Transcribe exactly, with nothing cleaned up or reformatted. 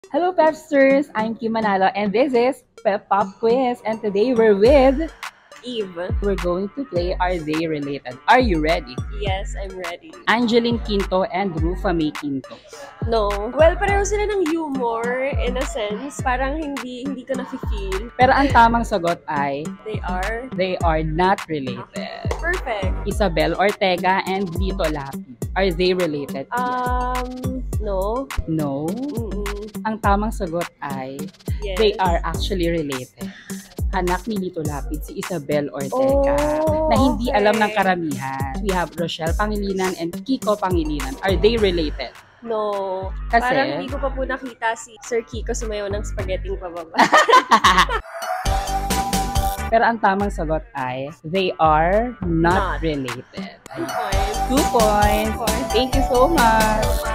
Hello PEPsters! I'm Khym Manalo and this is P E P Pop Quiz and today we're with Eve. We're going to play Are They Related? Are you ready? Yes, I'm ready. Angelino, Quinto, and Rufa may Quinto. No. Well, pareho sila ng humor in a sense. Parang hindi hindi ko na-feel. Pero ang tamang sagot ay They are they are not related. perfect. Ysabel Ortega and Lito Lapid. Are they related? Um, no. No. Mm-mm. Ang tamang sagot ay Yes. they are actually related. Anak ni Lito Lapid, si Ysabel Ortega, Oh, na hindi okay. alam ng karamihan. We have Rochelle Pangilinan and Kiko Pangilinan. Are they related? No. Kasi? Parang hindi ko pa po nakita si Sir Kiko sumayaw ng spaghetti pababa. Pero ang tamang sagot ay they are not, Not. related. Two points. Two points. Two points. Thank you so much.